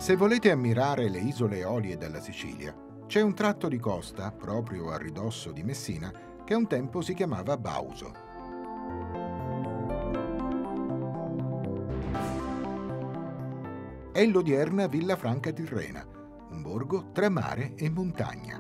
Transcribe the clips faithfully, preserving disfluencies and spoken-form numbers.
Se volete ammirare le isole Eolie della Sicilia, c'è un tratto di costa, proprio a ridosso di Messina, che un tempo si chiamava Bauso. È l'odierna Villafranca Tirrena, un borgo tra mare e montagna.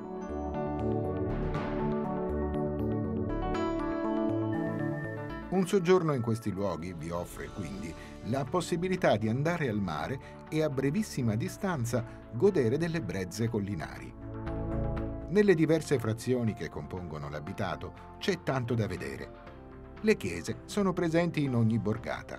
Un soggiorno in questi luoghi vi offre quindi la possibilità di andare al mare e a brevissima distanza godere delle brezze collinari. Nelle diverse frazioni che compongono l'abitato c'è tanto da vedere. Le chiese sono presenti in ogni borgata.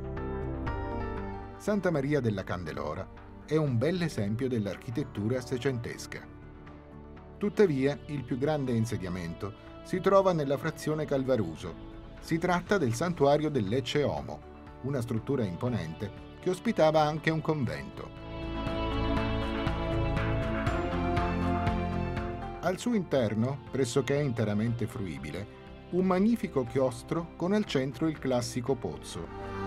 Santa Maria della Candelora è un bel esempio dell'architettura seicentesca. Tuttavia, il più grande insediamento si trova nella frazione Calvaruso. Si tratta del santuario del Lecce Omo, una struttura imponente che ospitava anche un convento. Al suo interno, pressoché interamente fruibile, un magnifico chiostro con al centro il classico pozzo.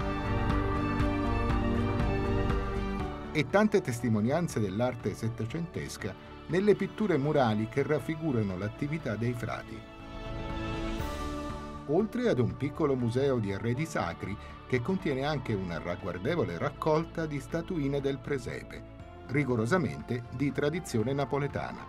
E tante testimonianze dell'arte settecentesca nelle pitture murali che raffigurano l'attività dei frati. Oltre ad un piccolo museo di arredi sacri che contiene anche una ragguardevole raccolta di statuine del presepe, rigorosamente di tradizione napoletana.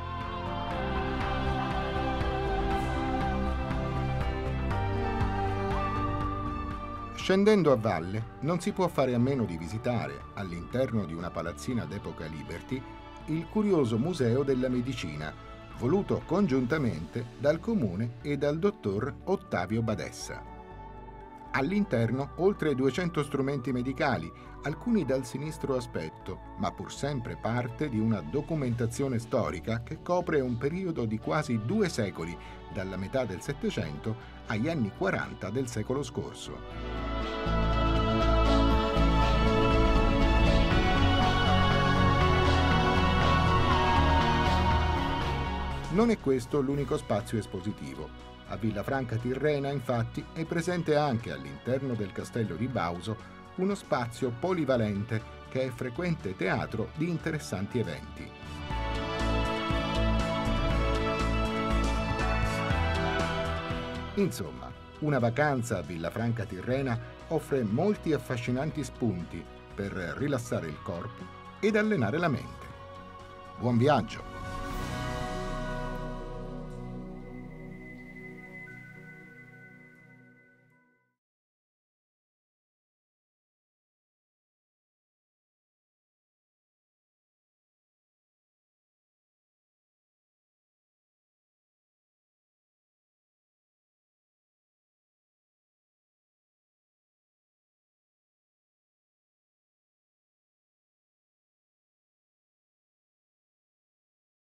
Scendendo a valle, non si può fare a meno di visitare, all'interno di una palazzina d'epoca Liberty, il curioso Museo della Medicina, voluto congiuntamente dal Comune e dal dottor Ottavio Badessa. All'interno oltre duecento strumenti medicali, alcuni dal sinistro aspetto, ma pur sempre parte di una documentazione storica che copre un periodo di quasi due secoli, dalla metà del Settecento agli anni quaranta del secolo scorso. Non è questo l'unico spazio espositivo. A Villafranca Tirrena, infatti, è presente anche all'interno del castello di Bauso uno spazio polivalente che è frequente teatro di interessanti eventi. Insomma, una vacanza a Villafranca Tirrena offre molti affascinanti spunti per rilassare il corpo ed allenare la mente. Buon viaggio!